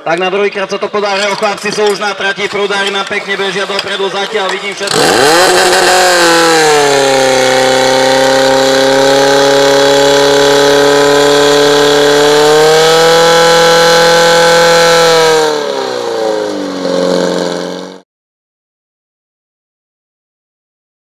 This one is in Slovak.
Tak na druhýkrát sa to podarilo, chlapci sú už na trati, prúdári nám pekne bežia dopredu, zatiaľ vidím všetko.